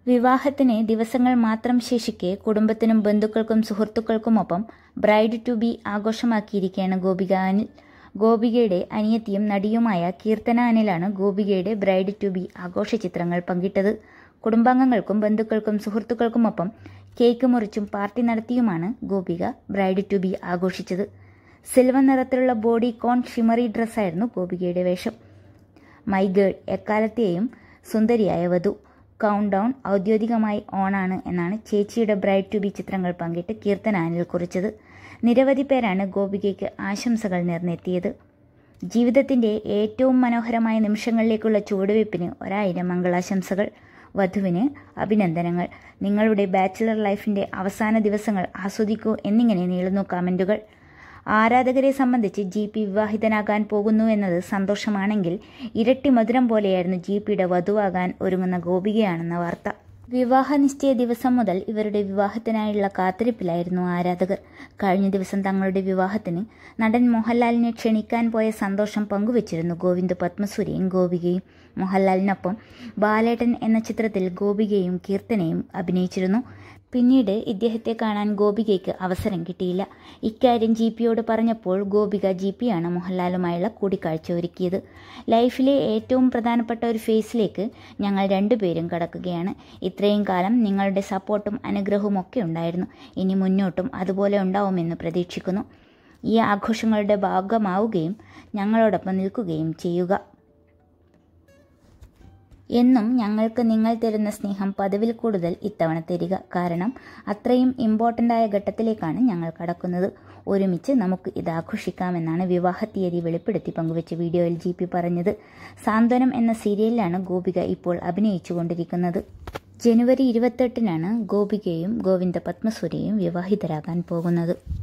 വിവാഹത്തിന് ദിവസങ്ങൾ മാത്രം ശേഷിക്കെ കുടുംബത്തിനും ബന്ധുക്കൾക്കും സുഹൃത്തുക്കൾക്കുമൊപ്പം ബ്രൈഡ് ടു ബി ആഘോഷമാക്കിയിരിക്കുകയാണ് ഗോപിക അനിൽ. ഗോപികയുടെ അനിയത്തിയും നടിയുമായ കീർത്തന അനിലാണ് ഗോപികയുടെ ബ്രൈഡ് ടു ബി ആഘോഷ ചിത്രങ്ങൾ പങ്കിട്ടത്. കുടുംബാംഗങ്ങൾക്കും ബന്ധുക്കൾക്കും സുഹൃത്തുക്കൾക്കുമൊപ്പം കേക്ക് മുറിച്ചും പാർട്ടി നടത്തിയുമാണ് ഗോപിക ബ്രൈഡ് ടു ബി ആഘോഷിച്ചത്. സിൽവർ നിറത്തിലുള്ള ബോഡി കോൺ ഷിമറി ഡ്രസ്സായിരുന്നു ഗോപികയുടെ വേഷം. മൈ ഗേൾ, എക്കാലത്തെയും സുന്ദരിയായ വധു, കൗണ്ട് ഡൗൺ ഔദ്യോഗികമായി ഓണാണ് എന്നാണ് ചേച്ചിയുടെ ബ്രൈഡ് ടു ബി ചിത്രങ്ങൾ പങ്കിട്ട് കീർത്തന അനിൽ കുറിച്ചത്. നിരവധി പേരാണ് ഗോപികയ്ക്ക് ആശംസകൾ നേർന്നെത്തിയത്. ജീവിതത്തിൻ്റെ ഏറ്റവും മനോഹരമായ നിമിഷങ്ങളിലേക്കുള്ള ചുവടുവയ്പ്പിന് 1000 മംഗളാശംസകൾ. വധുവിന് അഭിനന്ദനങ്ങൾ. നിങ്ങളുടെ ബാച്ചിലർ ലൈഫിൻ്റെ അവസാന ദിവസങ്ങൾ ആസ്വദിക്കൂ എന്നിങ്ങനെ നീളുന്നു കമൻറ്റുകൾ. ആരാധകരെ സംബന്ധിച്ച് GP വിവാഹിതനാകാൻ പോകുന്നു എന്നത് സന്തോഷമാണെങ്കിൽ ഇരട്ടി മധുരം പോലെയായിരുന്നു GPയുടെ വധുവാകാൻ ഒരുങ്ങുന്ന ഗോപികയാണെന്ന വാർത്ത. വിവാഹ നിശ്ചയ ദിവസം മുതൽ ഇവരുടെ വിവാഹത്തിനായുള്ള കാത്തിരിപ്പിലായിരുന്നു ആരാധകർ. കഴിഞ്ഞ ദിവസം തങ്ങളുടെ വിവാഹത്തിന് നടൻ മോഹൻലാലിനെ ക്ഷണിക്കാൻ പോയ സന്തോഷം പങ്കുവച്ചിരുന്നു ഗോവിന്ദ് പത്മസൂരിയും ഗോപികയും. മോഹൻലാലിനൊപ്പം ബാലേട്ടൻ എന്ന ചിത്രത്തിൽ ഗോപികയും കീർത്തനയും അഭിനയിച്ചിരുന്നു. പിന്നീട് ഇദ്ദേഹത്തെ കാണാൻ ഗോപികയ്ക്ക് അവസരം കിട്ടിയില്ല. ഇക്കാര്യം GPയോട് പറഞ്ഞപ്പോൾ ഗോപിക GPയാണ് മോഹൻലാലുമായുള്ള കൂടിക്കാഴ്ച ഒരുക്കിയത്. ലൈഫിലെ ഏറ്റവും പ്രധാനപ്പെട്ട ഒരു ഫേസിലേക്ക് ഞങ്ങൾ രണ്ടുപേരും കടക്കുകയാണ്. ഇത്രയും കാലം നിങ്ങളുടെ സപ്പോർട്ടും അനുഗ്രഹവും ഒക്കെ ഉണ്ടായിരുന്നു. ഇനി മുന്നോട്ടും അതുപോലെ ഉണ്ടാവുമെന്ന് പ്രതീക്ഷിക്കുന്നു. ഈ ആഘോഷങ്ങളുടെ ഭാഗമാവുകയും ഞങ്ങളോടൊപ്പം നിൽക്കുകയും ചെയ്യുക. എന്നും ഞങ്ങൾക്ക് നിങ്ങൾ തരുന്ന സ്നേഹം പതിവിൽ കൂടുതൽ ഇത്തവണ തരിക. കാരണം അത്രയും ഇമ്പോർട്ടൻ്റായ ഘട്ടത്തിലേക്കാണ് ഞങ്ങൾ കടക്കുന്നത്. ഒരുമിച്ച് നമുക്ക് ഇത് ആഘോഷിക്കാമെന്നാണ് വിവാഹ തീയതി വെളിപ്പെടുത്തി പങ്കുവച്ച വീഡിയോയിൽ GP പറഞ്ഞത്. സാന്ത്വനം എന്ന സീരിയലിലാണ് ഗോപിക ഇപ്പോൾ അഭിനയിച്ചു കൊണ്ടിരിക്കുന്നത്. ജനുവരി 28-നാണ് ഗോപികയും ഗോവിന്ദ് പത്മസൂരിയും വിവാഹിതരാകാൻ പോകുന്നത്.